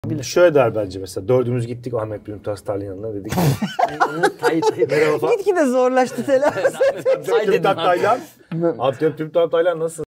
Şöyle der bence mesela. Dördümüz gittik Ahmet Mümtaz Taylan yanına dedik. Merhaba. Gitgide zorlaştı telaffuz. Mümtaz Taylan. Abi Mümtaz Taylan nasıl?